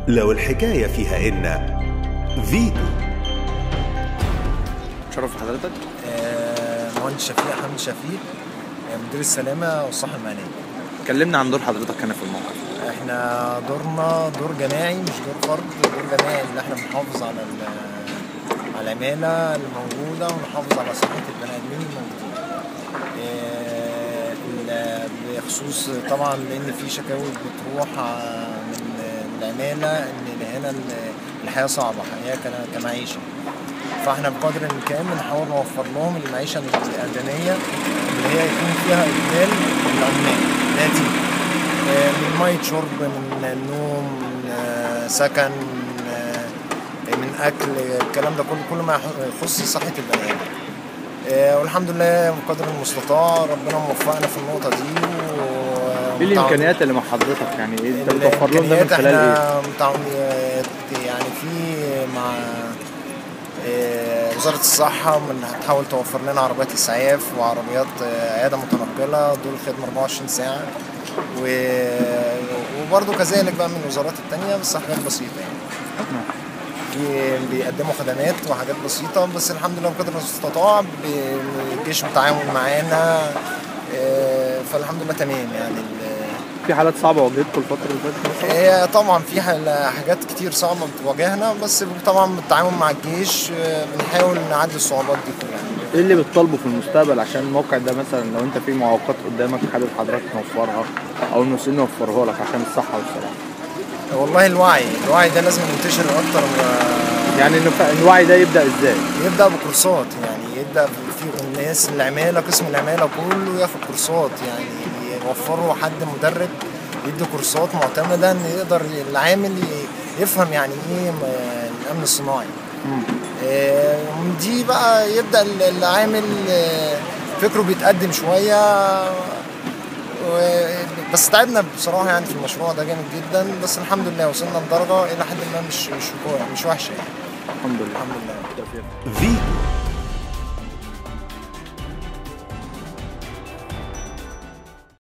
لو الحكاية فيها إن فيتو. شرف حضرتك؟ مهندس شفيق حمد شفيق، مدير السلامة والصحة المهنية. كلمنا عن دور حضرتك هنا في الموقع. احنا دورنا دور جماعي مش دور فرد، دور جماعي اللي احنا بنحافظ على العمالة الموجودة ونحافظ على صحة البني آدمين الموجودين. بخصوص طبعا لأن في شكاوي بتروح من العمالة إن هنا الحياة صعبة، حياة كمعيشة، فاحنا بقدر الامكان بنحاول نوفر لهم المعيشه الادميه اللي هي يكون فيها اقبال العمال ناتج من ميه شرب، من نوم، من سكن، من اكل، الكلام ده كل ما يخص صحه البني ادم. والحمد لله بقدر المستطاع ربنا موفقنا في النقطه دي. ايه الامكانيات اللي مع حضرتك؟ يعني ايه انت بتوفر لهم ده من خلال ايه؟ يعني في مع وزارة الصحة هتحاول توفر لنا عربيات إسعاف وعربيات عيادة متنقلة دول خدمة 24 ساعة، وبرضه كذلك بقى من الوزارات التانية بس حاجات بسيطة يعني. بيقدموا خدمات وحاجات بسيطة بس الحمد لله بقدر المستطاع الجيش بالتعاون معانا، فالحمد لله تمام يعني. في حالات صعبة واجهتكم الفترة اللي فاتت؟ هي طبعا في حاجات كتير صعبة بتواجهنا بس طبعا بالتعاون مع الجيش بنحاول نعدي الصعوبات دي كلها. ايه اللي بتطالبه في المستقبل عشان الموقع ده مثلا لو انت في معوقات قدامك حابب حضرتك توفرها او المسؤولين يوفروها لك عشان الصحة والسلامة؟ والله الوعي ده لازم ينتشر اكتر. يعني الوعي ده يبدأ ازاي؟ يبدأ بكورسات، يعني يبدأ في الناس العمالة، قسم العمالة كله ياخد كورسات، يعني يوفروا حد مدرب يدي كورسات معتمدة ان يقدر العامل يفهم يعني ايه الامن الصناعي. دي بقى يبدأ العامل فكره بيتقدم شوية، بس تعبنا بصراحة يعني في المشروع ده جامد جدا بس الحمد لله وصلنا لدرجة إلى حد ما مش وحشة يعني. الحمد لله. الحمد لله. فيتو.